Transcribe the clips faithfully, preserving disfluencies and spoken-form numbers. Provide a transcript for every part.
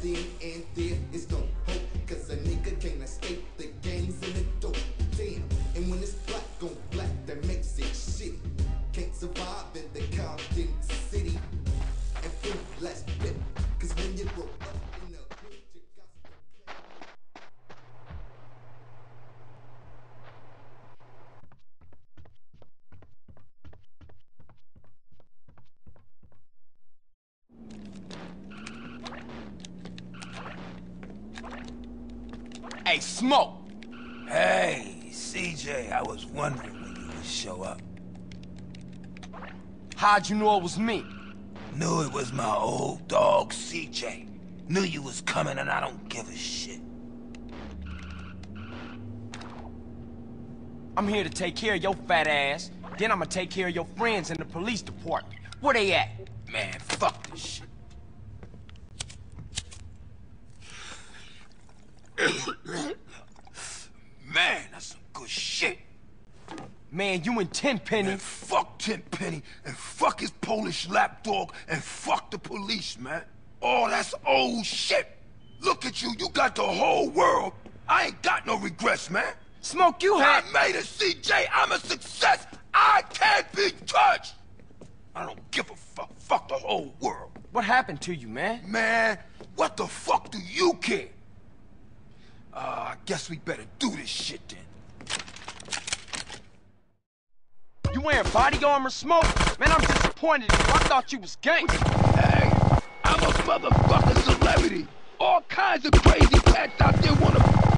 then and there is no hope, cause a nigga can't escape the gangs and the dope. Damn, and when it's black on black, that makes it shitty. Can't survive in the Compton city and feel less bit, cause when you grow up in the hood, you got to play. Hey, Smoke! Hey, C J, I was wondering when you would show up. How'd you know it was me? Knew it was my old dog, C J. Knew you was coming and I don't give a shit. I'm here to take care of your fat ass. Then I'm gonna take care of your friends in the police department. Where they at? Man, fuck this shit. Man, that's some good shit. Man, you and Tenpenny. Man, fuck Tenpenny, and fuck his Polish lapdog, and fuck the police, man. Oh, that's old shit. Look at you, you got the whole world. I ain't got no regrets, man. Smoke, you had... I made it, C J. I'm a success. I can't be touched. I don't give a fuck. Fuck the whole world. What happened to you, man? Man, what the fuck do you care? Uh, I guess we better do this shit then. You wearing body armor, Smoke? Man, I'm disappointed in you. I thought you was gangster. Hey, I'm a motherfucking celebrity. All kinds of crazy cats out there wanna...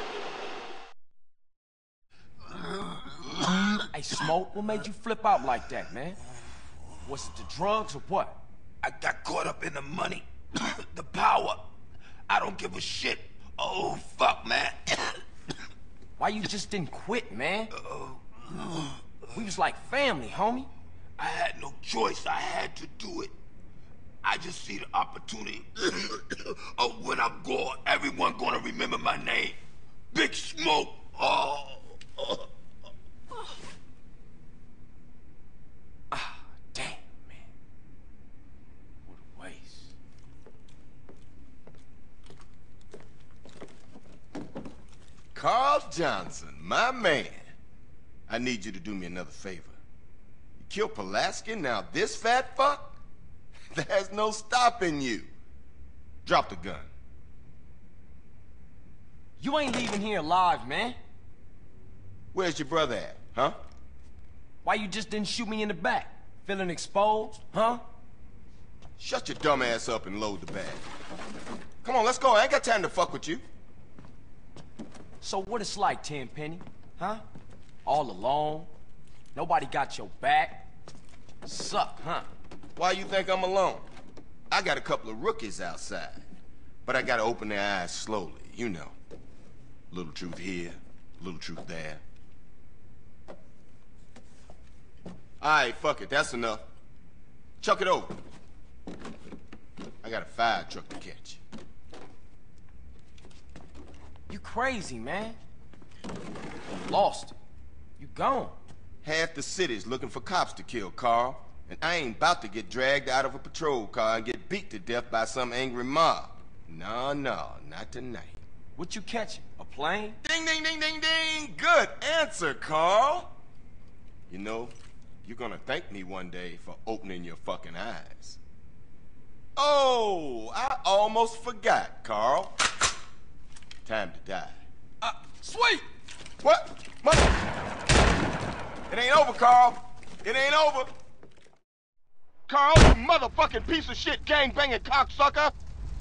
Hey, Smoke, what made you flip out like that, man? Was it the drugs or what? I got caught up in the money, the power. I don't give a shit. Oh, fuck, man. Why you just didn't quit, man? Uh, We was like family, homie. I had no choice. I had to do it. I just see the opportunity. Oh, when I'm gone, everyone gonna remember my name. Big Smoke. Oh. oh. Ah, damn, man. What a waste. Carl Johnson, my man. I need you to do me another favor. You killed Pulaski, now this fat fuck? There's no stopping you. Drop the gun. You ain't leaving here alive, man. Where's your brother at, huh? Why you just didn't shoot me in the back? Feeling exposed, huh? Shut your dumb ass up and load the bag. Come on, let's go. I ain't got time to fuck with you. So what it's like, Tenpenny, huh? All alone? Nobody got your back? Suck, huh? Why you think I'm alone? I got a couple of rookies outside. But I gotta open their eyes slowly, you know. Little truth here, little truth there. Alright, fuck it, that's enough. Chuck it over. I got a fire truck to catch. You crazy, man. You lost it. You gone. Half the city's looking for cops to kill, Carl. And I ain't about to get dragged out of a patrol car and get beat to death by some angry mob. No, no, not tonight. What you catching? A plane? Ding, ding, ding, ding, ding! Good answer, Carl! You know, you're gonna thank me one day for opening your fucking eyes. Oh, I almost forgot, Carl. Time to die. Uh, sweet! What? Mother... It ain't over, Carl. It ain't over. Carl, you motherfucking piece of shit gang-banging cocksucker!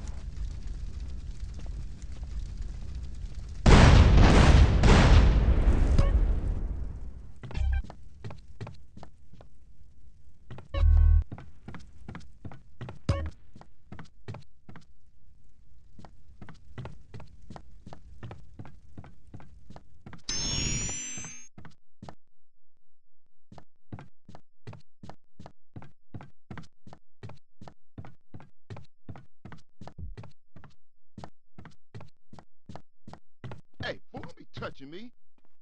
Hey, boy, don't be touching me.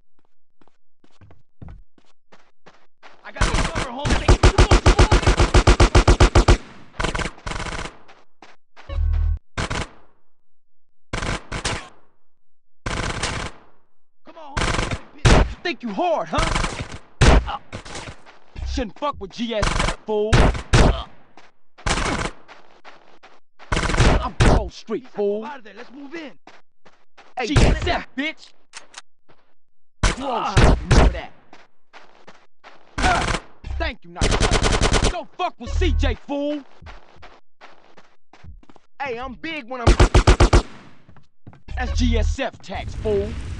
I got the cover, homie. Come on, come on. think you hard, huh? Uh, shouldn't fuck with G S, fool. Uh, I'm Grove Street, fool. Out of there. Let's move in. Hey, G S F, bitch. Grove Street, remember that. Uh, thank you, nice. Don't fuck with C J, fool. Hey, I'm big when I'm... That's G S F tax, fool.